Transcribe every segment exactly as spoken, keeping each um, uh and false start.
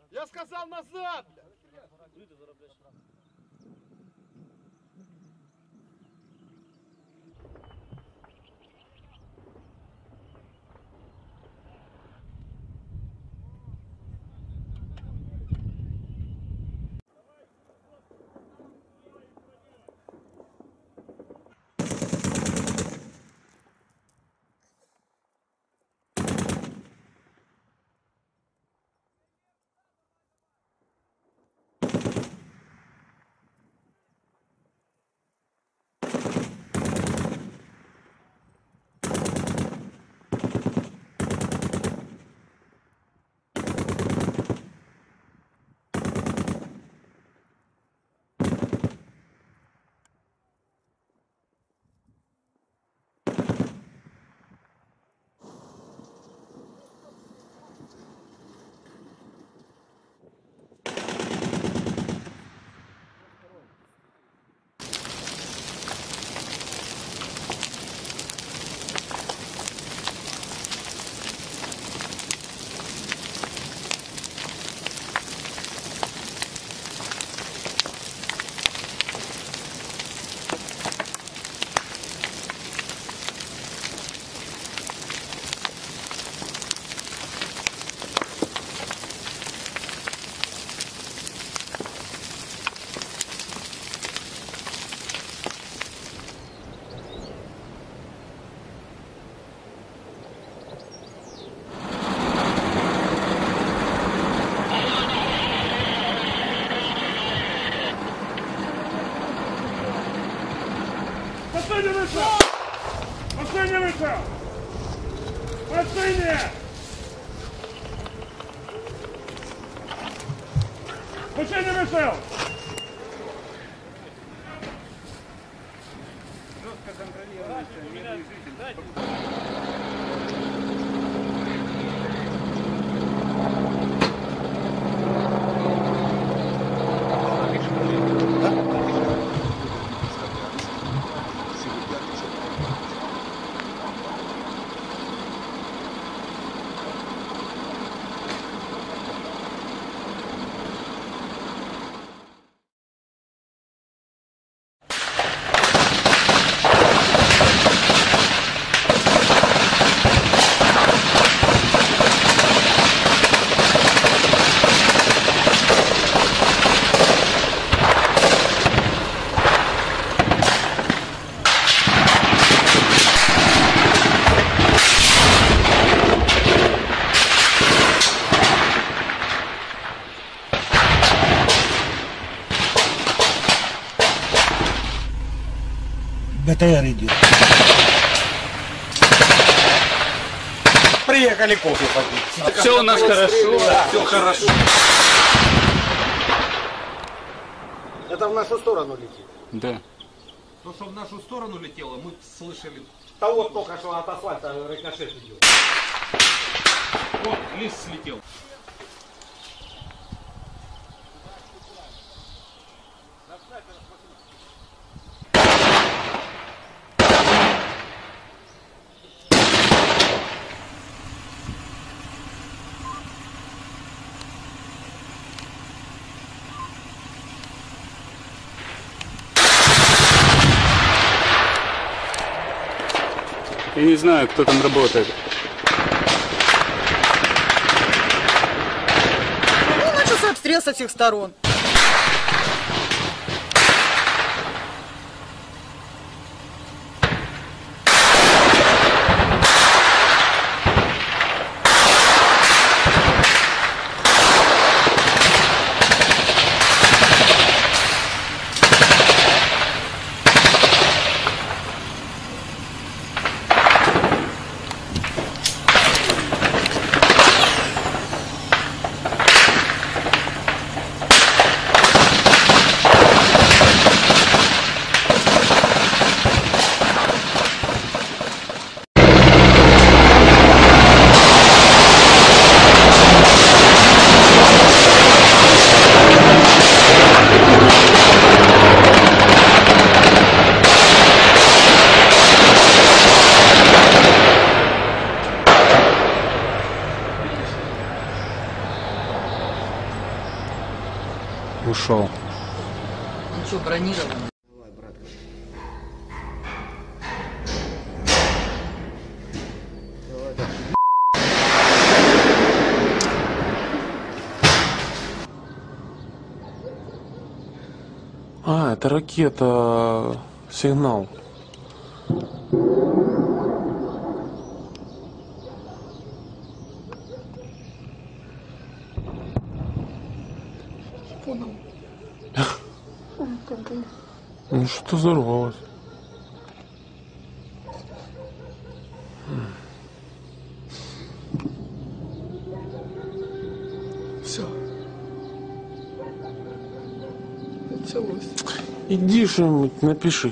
Я сказал назад, блядь. Последний выстрел! Последний выстрел! Последний! Последний выстрел! Жестко контролируется мирный житель. БТР идет. Приехали кофе попить. Все у нас хорошо, да, все хорошо. Это в нашу сторону летит. Да. То, что в нашу сторону летело, мы слышали. А вот только что от асфальта рикошет идет. Вот лист слетел. Я не знаю, кто там работает. Ну, начался обстрел со всех сторон. ушел. Он что, бронированный? А, это ракета. Сигнал. Ну что взорвалось? Все. Началось. Иди что-нибудь напиши.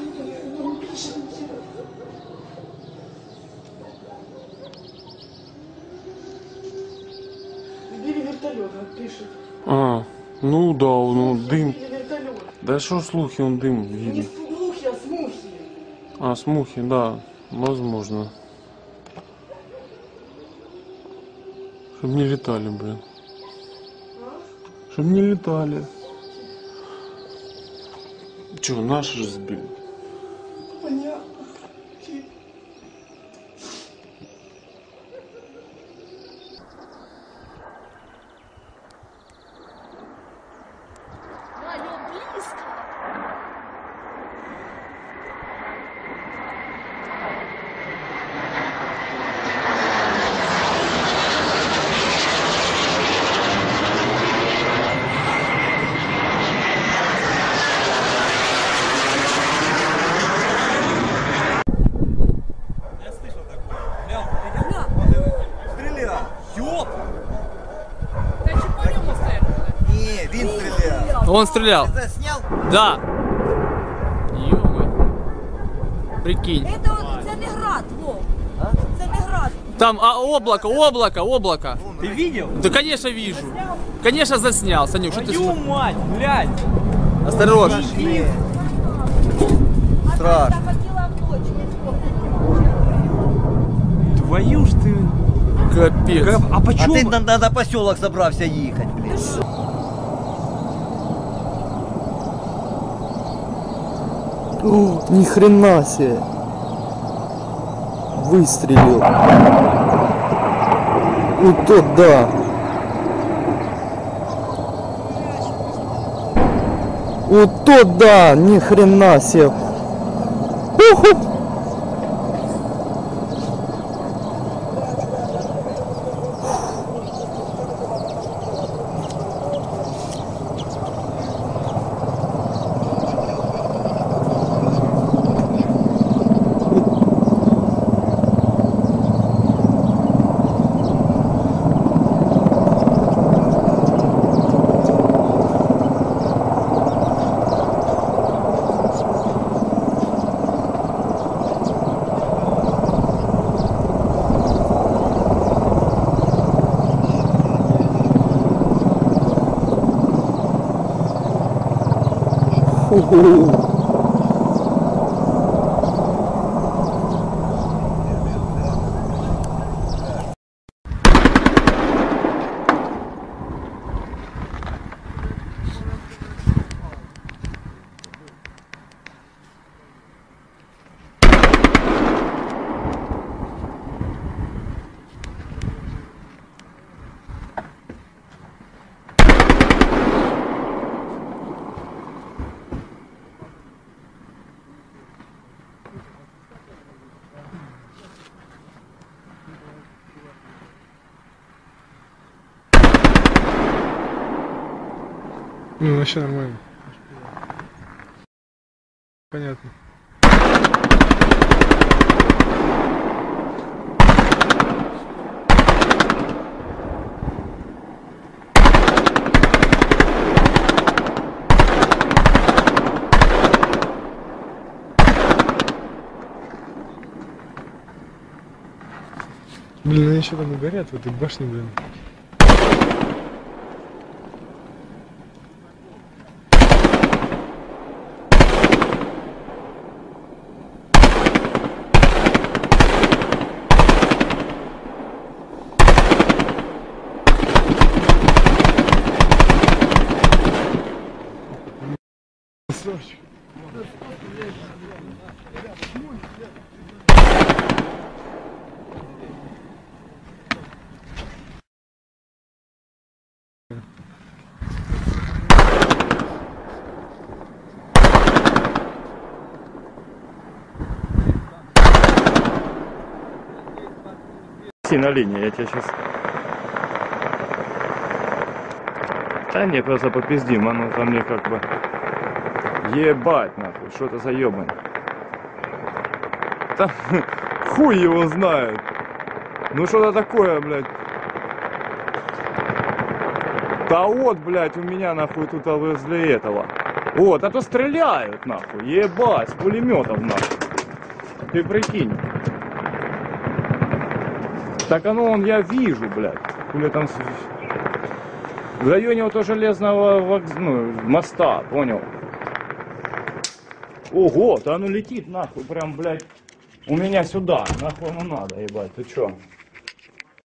Бери вертолет, он пишет. А, ну да, ну дым. Бери вертолет. Да что слухи, он дым Не видно. слухи, а смухи. А, смухи, да, возможно. Чтоб не летали, блин. Чтоб не летали. Че, наши же сбили? Понятно. Алло, близко. Та чи по ньому стрельнули? Ні, він стріляв. Он стрелял. Засняв? Да. Ё-моё. Прикинь. Це, це не град, Вов. Це не град. Там а, облако, облако, облако. Ты видел? Да, конечно, вижу. Конечно, заснял. Санюк, что ты Твою см- мать, блядь! Осторожно. Страшно. Я хотіла в ночь. Твою ж ты... Капец. Как- А А почему? ти на, на, на поселок забрався їхати, блін. О, ни хрена себе. Выстрелил. Вот то да. Вот то да, ни хрена себе. Уху. Ху-ху. Ну, вообще нормально. Понятно. Блин, они еще там и горят в этой башне, блин. Красавчик. На линии, я тебя сейчас... Да не, просто попиздим, оно там мне как бы... Ебать, нахуй, что это за ебань? Да хуй его знает. Ну что-то такое, блядь. Да вот, блядь, у меня нахуй тут возле этого. Вот, а то стреляют, нахуй, ебать, с пулеметов, нахуй. Ты прикинь. Так оно, он, я вижу, блядь. Или там в районе вот железного вокз... ну, моста, понял? Ого, да оно летит, нахуй, прям, блядь, у меня сюда. Нахуй оно надо, ебать, ты чё?